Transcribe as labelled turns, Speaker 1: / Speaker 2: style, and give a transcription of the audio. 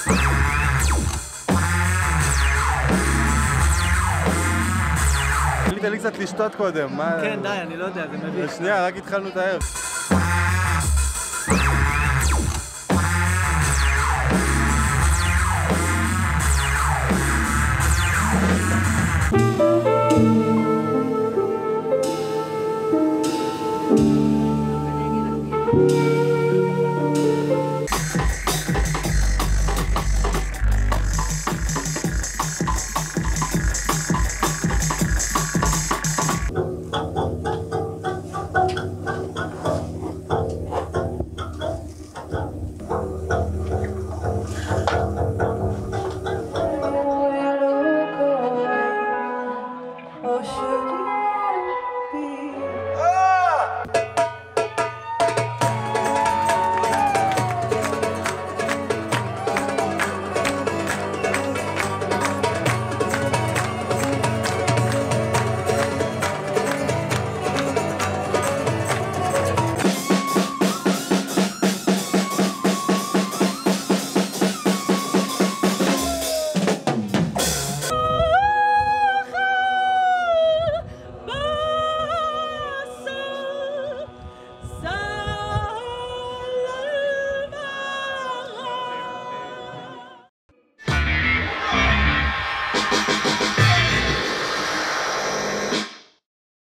Speaker 1: תן לי קצת לשתות קודם, מה...
Speaker 2: כן, די, אני לא יודע, זה מביך.
Speaker 1: שנייה, רק התחלנו את הערב.